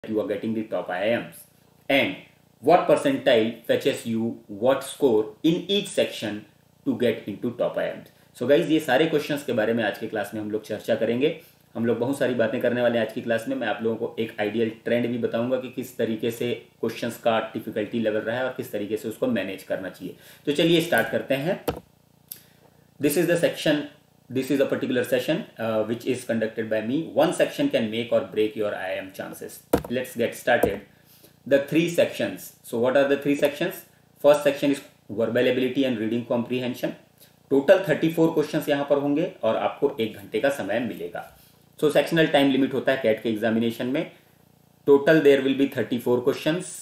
you are getting the top IIMs, and what percentile fetches you what score in each section to get into top IIMs. So guys, ये सारे questions के बारे में आज के class में हम लोग चर्चा करेंगे। हम लोग बहुत सारी बातें करने वाले हैं आज की क्लास में। मैं आप लोगों को एक आइडियल ट्रेंड भी बताऊंगा कि किस तरीके से क्वेश्चंस का डिफिकल्टी लेवल रहा है और किस तरीके से उसको मैनेज करना चाहिए। तो चलिए स्टार्ट करते हैं। This is the section, this is a particular session which is conducted by me. One section can make or break your IIM chances. Let's get started. The three sections. So what are the three sections? First section is verbal ability and reading comprehension. Total 34 questions यहाँ पर होंगे और आपको 1 घंटे का समय मिलेगा। So sectional time limit होता है कैट के एग्जामिनेशन में। Total there will be 34 questions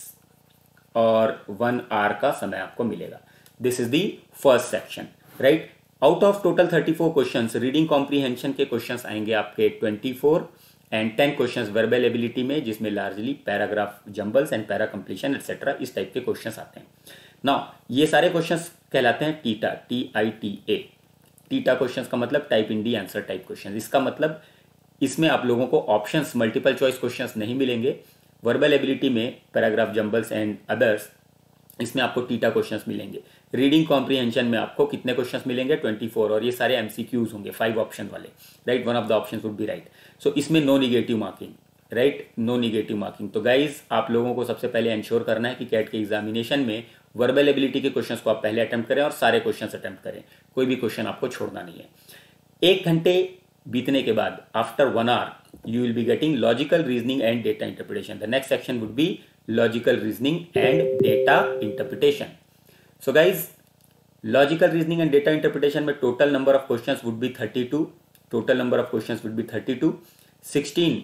और 1 hour का समय आपको मिलेगा। This is the first section, right? Out of total 34 questions reading comprehension के क्वेश्चंस आएंगे आपके 24 एंड 10 क्वेश्चंस वर्बल एबिलिटी में, जिसमें largely paragraph jumbles and para completion etcetera इस टाइप के क्वेश्चंस आते हैं। नाउ ये सारे क्वेश्चंस कहलाते हैं टीटा, TITA। टीटा क्वेश्चंस का मतलब type in the answer type question. इसका मतलब इसमें आप लोगों को ऑप्शंस, मल्टीपल चॉइस क्वेश्चंस नहीं मिलेंगे। वर्बल एबिलिटी में पैराग्राफ जंबल्स एंड अदर्स, इसमें आपको टीटा क्वेश्चंस मिलेंगे। रीडिंग कॉम्प्रीहेंशन में आपको कितने क्वेश्चंस मिलेंगे? 24, और ये सारे एमसीक्यूज होंगे 5 ऑप्शन वाले, right? One of the options would be right. So इसमें no negative marking, right? No negative marking. तो गाइज आप लोगों को सबसे पहले इंश्योर करना है कि कैट के एग्जामिनेशन में वर्बल एबिलिटी के क्वेश्चंस को आप पहले अटेम्प्ट करें और सारे क्वेश्चंस अटेम्प्ट करें। कोई भी क्वेश्चन आपको छोड़ना नहीं है। 1 घंटे बीतने के बाद after 1 hour you will be getting logical reasoning and data interpretation. The next section would be logical reasoning and data interpretation. So guys logical reasoning and data interpretation में total number of questions would be 32। Total number of questions would be 32। 16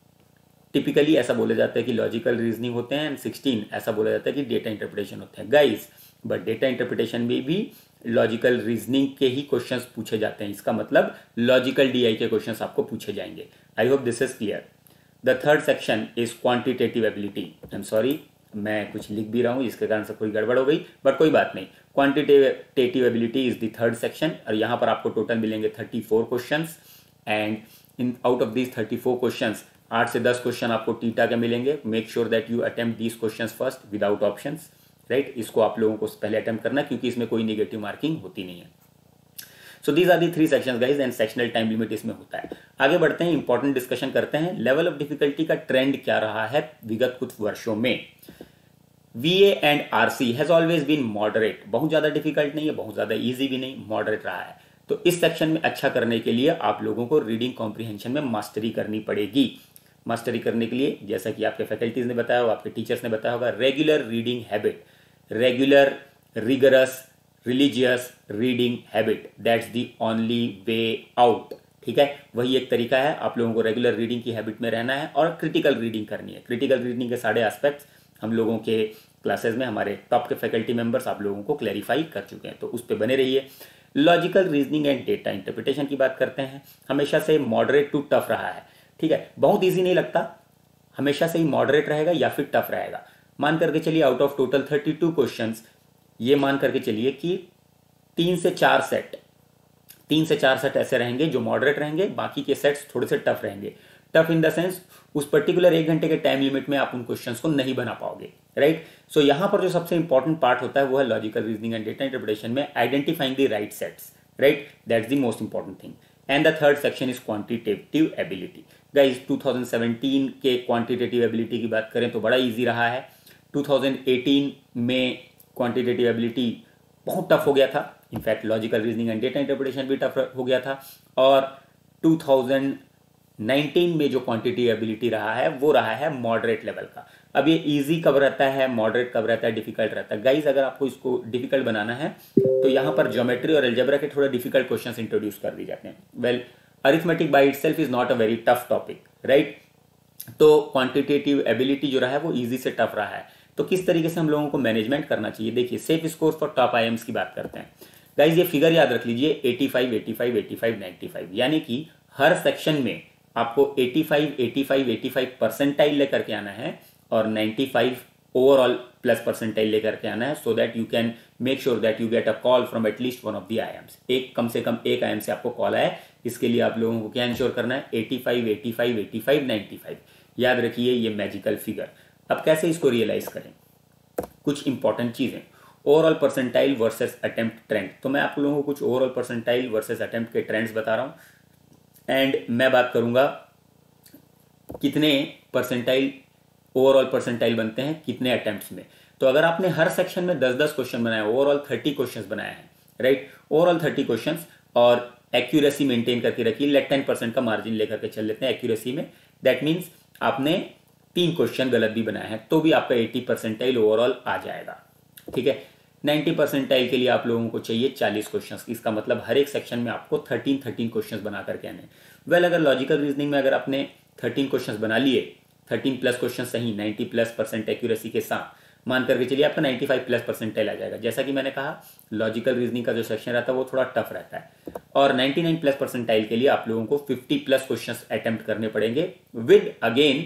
typically ऐसा बोला जाता है कि logical reasoning होते हैं and 16 ऐसा बोला जाता है कि डेटा इंटरप्रिटेशन होते हैं। गाइस बट डेटा इंटरप्रिटेशन में भी लॉजिकल रीजनिंग के ही क्वेश्चंस पूछे जाते हैं। इसका मतलब लॉजिकल DI के क्वेश्चंस आपको पूछे जाएंगे। I hope this is clear. The third section is quantitative ability. I am sorry, मैं कुछ लिख भी रहा हूँ, इसके कारण से कोई गड़बड़ हो गई, बट कोई बात नहीं। Quantitative ability is the third section और यहाँ पर आपको टोटल मिलेंगे 34 questions and in out of these 34 questions 8 से 10 क्वेश्चन आपको टीटा के मिलेंगे। Make sure that you attempt these questions first without options, right? इसको आप लोगों को पहले अटेम्प्ट करना क्योंकि इसमें कोई निगेटिव मार्किंग होती नहीं है। So these are the 3 sections guys and sectional time limit इसमें होता है। आगे बढ़ते हैं, इंपॉर्टेंट डिस्कशन करते हैं। लेवल ऑफ डिफिकल्टी का ट्रेंड क्या रहा है विगत कुछ वर्षों में? VA and RC has always been moderate. बहुत ज्यादा डिफिकल्ट नहीं है, बहुत ज्यादा इजी भी नहीं, मॉडरेट रहा है। तो इस सेक्शन में अच्छा करने के लिए आप लोगों को रीडिंग कॉम्प्रीहेंशन में मास्टरी करनी पड़ेगी। मास्टरी करने के लिए, जैसा कि आपके फैकल्टीज ने बताया होगा, आपके टीचर्स ने बताया होगा, regular reading habit, regular rigorous religious reading habit, that's the only way out. ठीक है, वही एक तरीका है। आप लोगों को रेगुलर रीडिंग की हैबिट में रहना है और क्रिटिकल रीडिंग करनी है। क्रिटिकल रीडिंग के सारे एस्पेक्ट्स हम लोगों के क्लासेस में हमारे टॉप के फैकल्टी मेंबर्स आप लोगों को क्लैरिफाई कर चुके हैं, तो उस पर बने रहिए। Logical reasoning and data interpretation की बात करते हैं। हमेशा से मॉडरेट टू टफ रहा है। ठीक है, बहुत ईजी नहीं लगता, हमेशा से ही मॉडरेट रहेगा या फिर टफ रहेगा। मान करके चलिए आउट ऑफ टोटल 32 क्वेश्चंस, ये मान करके चलिए कि 3 से 4 सेट ऐसे रहेंगे जो मॉडरेट रहेंगे, बाकी के सेट्स थोड़े से टफ रहेंगे। टफ इन द सेंस उस पर्टिकुलर 1 घंटे के टाइम लिमिट में आप उन क्वेश्चंस को नहीं बना पाओगे, राइट? सो यहां पर जो सबसे इंपॉर्टेंट पार्ट होता है वो है logical reasoning and data interpretation में identifying the right sets, right? That's the most important thing. And the third section is quantitative ability. Guys 2017 के क्वांटिटेटिव एबिलिटी की बात करें तो बड़ा ईजी रहा है। 2018 में क्वांटिटेटिव एबिलिटी बहुत टफ हो गया था। In fact logical reasoning and data interpretation भी टफ हो गया था। और 2019 में जो क्वांटिटेटिव एबिलिटी रहा है वो रहा है मॉडरेट लेवल का। अब ये इजी कब रहता है, मॉडरेट कब रहता है, डिफिकल्ट रहता है? गाइज अगर आपको इसको डिफिकल्ट बनाना है तो यहाँ पर ज्योमेट्री और अलजेब्रा के थोड़े डिफिकल्ट क्वेश्चंस इंट्रोड्यूस कर दिए जाते हैं। Well, arithmetic by itself is not a very tough topic, right? तो क्वांटिटेटिव एबिलिटी जो रहा है वो इजी से टफ रहा है। तो किस तरीके से हम लोगों को मैनेजमेंट करना चाहिए? देखिए, safe score for top IIMs की बात करते हैं। गाइज ये फिगर याद रख लीजिए, 85, 85, 85, 95, यानी कि हर सेक्शन में आपको 85, 85, 85 परसेंटाइल लेकर के आना है और 95 ओवरऑल प्लस परसेंटाइल लेकर के आना है, so that you can make sure that you get a call from at least one of the IIMs। एक कम से कम एक IIM से आपको कॉल आए, इसके लिए आप लोगों को क्या इंश्योर करना है? 85, 85, 85, 95। याद रखिए ये मैजिकल फिगर। अब कैसे इसको रियलाइज करें, कुछ इंपॉर्टेंट चीजें, overall percentile versus attempt trend. तो मैं आप लोगों को कुछ ओवरऑल परसेंटाइल वर्सेस अटेम्प्ट के ट्रेंड्स बता रहा हूं एंड मैं बात करूंगा कितने परसेंटाइल ओवरऑल परसेंटाइल बनते हैं कितने अटेम्प्ट्स में। तो अगर आपने हर सेक्शन में 10-10 क्वेश्चन बनाया, ओवरऑल 30 क्वेश्चंस बनाए हैं, राइट, ओवरऑल 30 क्वेश्चंस, और एक्यूरेसी मेंटेन करके रखिए, लेट 10% का मार्जिन लेकर के चल लेते हैं एक्यूरेसी में, दैट मीन्स आपने 3 क्वेश्चन गलत भी बनाए हैं तो भी आपका 80 परसेंटाइल ओवरऑल आ जाएगा, ठीक है। 90 परसेंटाइल के लिए आप लोगों को चाहिए 40 क्वेश्चन, इसका मतलब हर एक सेक्शन में आपको 13 क्वेश्चन बना करके आने। वेल, अगर लॉजिकल रीजनिंग में अगर आपने 13 क्वेश्चन बना लिए, 13 प्लस क्वेश्चन सही, 90+% एक्यूरेसी के साथ, मान करके चलिए आपका 95+ परसेंटाइल आ जाएगा। जैसा कि मैंने कहा, लॉजिकल रीजनिंग का जो सेक्शन रहता है वो थोड़ा टफ रहता है, और 99+ परसेंटाइल के लिए आप लोगों को 50+ क्वेश्चन अटेम्प्ट करने पड़ेंगे विद अगेन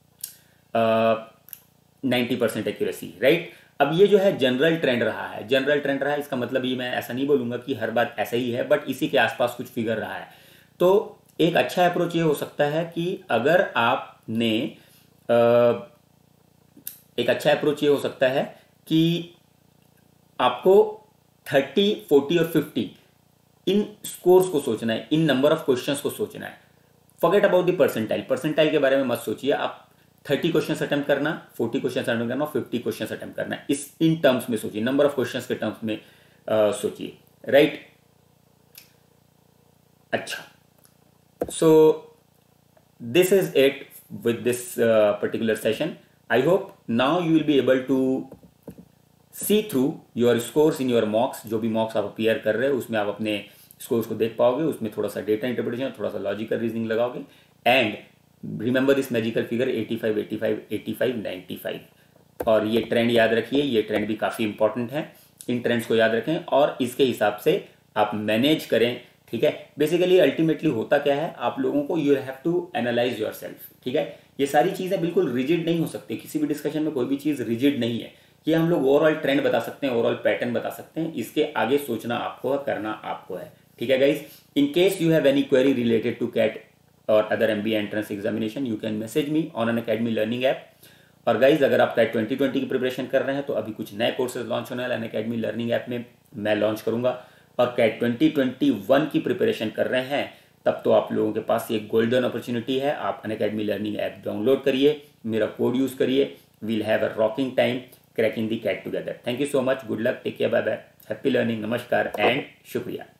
90% एक्यूरेसी, राइट। अब ये जो है जनरल ट्रेंड रहा है, जनरल ट्रेंड रहा है, इसका मतलब ये मैं ऐसा नहीं बोलूंगा कि हर बात ऐसा ही है, बट इसी के आसपास कुछ फिगर रहा है। तो एक अच्छा अप्रोच ये हो सकता है कि अगर आपने एक अच्छा अप्रोच ये हो सकता है कि आपको 30, 40 और 50 इन स्कोर्स को सोचना है, इन नंबर ऑफ क्वेश्चंस को सोचना है। Forget about the percentile, percentile के बारे में मत सोचिए। आप 30 क्वेश्चन अटेम्प्ट करना, 40 क्वेश्चन अटेम्प्ट करना, 50 क्वेश्चन अटेम्प्ट करना, इस इन टर्म्स में सोचिए, नंबर ऑफ क्वेश्चंस के टर्म्स में सोचिए, राइट। अच्छा, so this is it with this particular session. I hope now you will be able to see through your scores in your mocks। जो भी मॉक्स आप अपीयर कर रहे हो उसमें आप अपने स्कोर्स को देख पाओगे, उसमें थोड़ा सा डेटा इंटरप्रिटेशन, थोड़ा सा लॉजिकल रीजनिंग लगाओगे, and remember this magical figure 85, 85, 85, 95। और ये ट्रेंड याद रखिए, ये ट्रेंड भी काफी इंपॉर्टेंट है, इन ट्रेंड्स को याद रखें और इसके हिसाब से आप मैनेज करें, ठीक है। बेसिकली अल्टीमेटली होता क्या है, आप लोगों को you have to analyse yourself, ठीक है। ये सारी चीजें बिल्कुल रिजिड नहीं हो सकती, किसी भी डिस्कशन में कोई भी चीज रिजिड नहीं है। ये हम लोग ओवरऑल ट्रेंड बता सकते हैं, ओवरऑल पैटर्न बता सकते हैं, इसके आगे सोचना आपको है, करना आपको है, ठीक है guys. In case you have any query related to CAT और other MBA entrance examination, you can message me on Unacademy learning app. और गाइज अगर आप कैट 2020 की प्रिपरेशन कर रहे हैं तो अभी कुछ नए कोर्सेज लॉन्च होने वाले अनअकैडमी लर्निंग ऐप में मैं लॉन्च करूंगा। और कैट 2021 की प्रिपरेशन कर रहे हैं तब तो आप लोगों के पास एक गोल्डन अपॉर्चुनिटी है, आप अनअकैडमी लर्निंग ऐप डाउनलोड करिए, मेरा कोड यूज करिए, we'll have a rocking time cracking the CAT together. Thank you so much, good luck, take care, bye bye, happy learning, नमस्कार एंड शुक्रिया।